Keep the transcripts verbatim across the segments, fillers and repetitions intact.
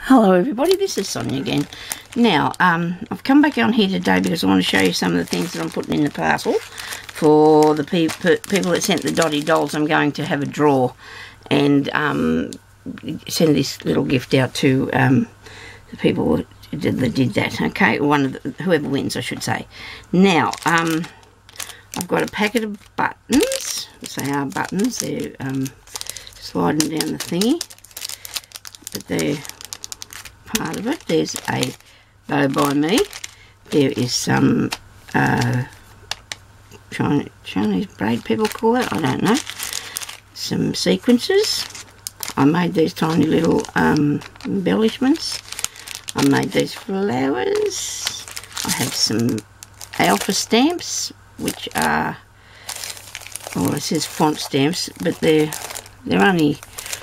Hello everybody, this is Sonia again. Now, um, I've come back on here today because I want to show you some of the things that I'm putting in the parcel for the pe pe people that sent the Dotty dolls. I'm going to have a draw and um, send this little gift out to um, the people that did, that did that, okay? One of the, whoever wins, I should say. Now, um, I've got a packet of buttons. They are buttons. They're um, sliding down the thingy, but they're part of it. There's a bow by me. There is some uh, Chinese, Chinese braid people call it, I don't know. Some sequences. I made these tiny little um, embellishments. I made these flowers. I have some alpha stamps, which are, well, it says font stamps, but they're they're only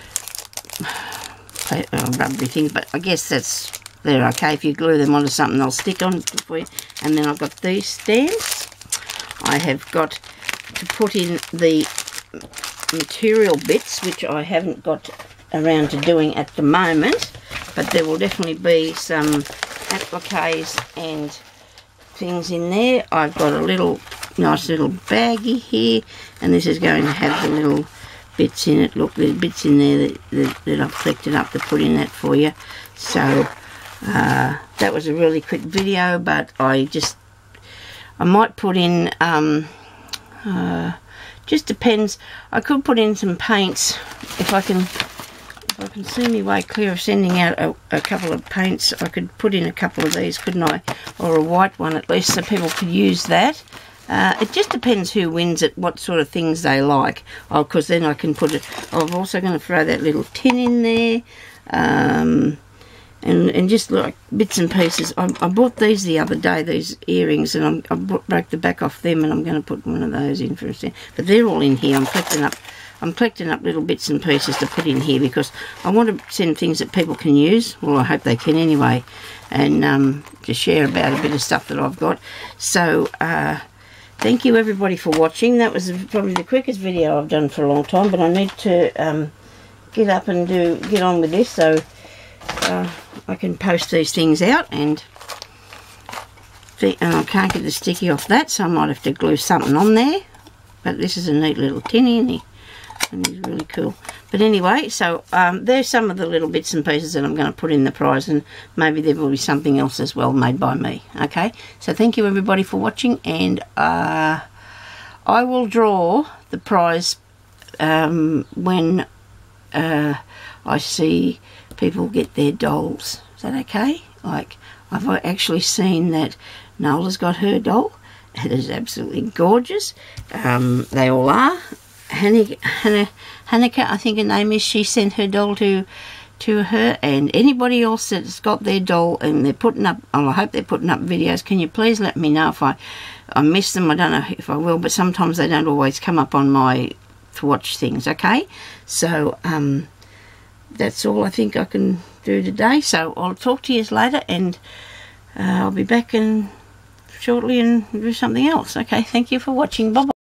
Uh, rubbery things, but I guess that's they're okay. If you glue them onto something, they'll stick on for you. And then I've got these stamps. I have got to put in the material bits, which I haven't got around to doing at the moment, but there will definitely be some appliques and things in there. I've got a little nice little baggie here, and this is going to have the little bits in it. Look, there's bits in there that, that, that I've collected up to put in that for you. So uh, that was a really quick video, but I just I might put in um, uh, just depends. I could put in some paints if I can if I can see my way clear of sending out a, a couple of paints. I could put in a couple of these, couldn't I, or a white one at least, so people could use that. Uh, it just depends who wins it, what sort of things they like. Oh, because then I can put it. I'm also going to throw that little tin in there, um, and and just like bits and pieces. I, I bought these the other day, these earrings, and I'm, I brought, broke the back off them, and I'm going to put one of those in for a second. But they're all in here. I'm collecting up. I'm collecting up little bits and pieces to put in here because I want to send things that people can use. Well, I hope they can anyway, and um, to share about a bit of stuff that I've got. So. Uh, Thank you everybody for watching. That was probably the quickest video I've done for a long time, but I need to um, get up and do get on with this so uh, I can post these things out, and, and I can't get the sticky off that, so I might have to glue something on there. But this is a neat little tinny, isn't he? And he's really cool. But anyway, so um, there's some of the little bits and pieces that I'm going to put in the prize, and maybe there will be something else as well made by me. Okay, so thank you everybody for watching, and uh, I will draw the prize um, when uh, I see people get their dolls. Is that okay? Like, I've actually seen that Nola's got her doll. It is absolutely gorgeous. Um, they all are. Hannah, Hannah, Hanneke, I think her name is, she sent her doll to to her, and anybody else that's got their doll and they're putting up, oh, I hope they're putting up videos, can you please let me know if I, I miss them? I don't know if I will, but sometimes they don't always come up on my to watch things, okay? So, um, that's all I think I can do today, so I'll talk to you later, and uh, I'll be back in shortly and do something else. Okay, thank you for watching. Bye-bye.